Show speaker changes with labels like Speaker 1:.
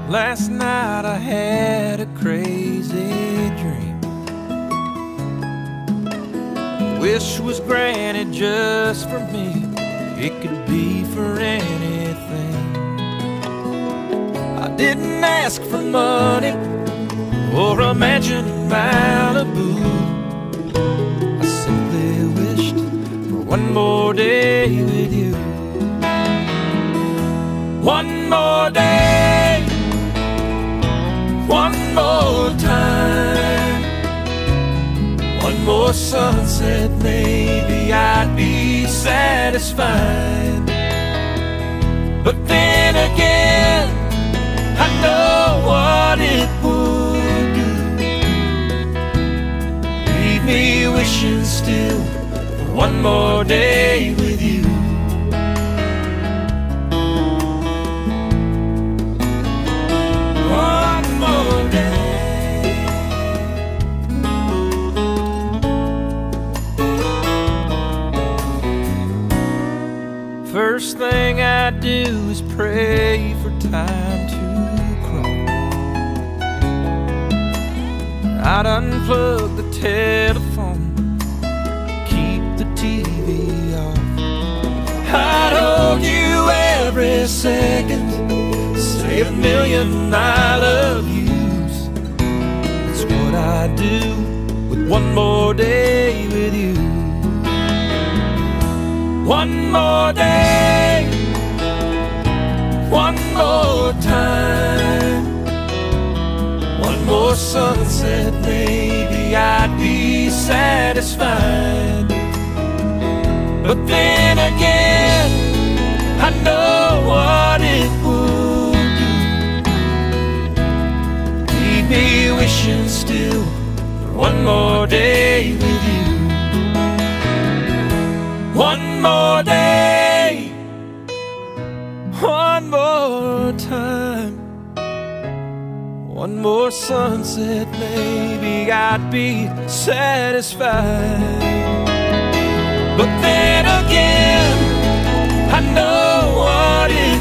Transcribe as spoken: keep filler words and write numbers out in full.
Speaker 1: Last night I had a crazy dream. Wish was granted just for me. It could be for anything. I didn't ask for money or a mansion in Malibu. I simply wished for one more day with you. One more day, one more time, one more sunset, maybe I'd be satisfied. But then again, I know what it would do. Leave me wishing still for one more day with you. First thing I do is pray for time to crawl. I'd unplug the telephone, keep the T V off. I'd hold you every second, say a million I love yous. That's what I'd do with one more day with you. One more day, one more time, one more sunset, maybe I'd be satisfied. But then again, I know what it would do. Leave me wishing still for one more day with you. One more day, one more time, one more sunset, maybe I'd be satisfied. But then again, I know what it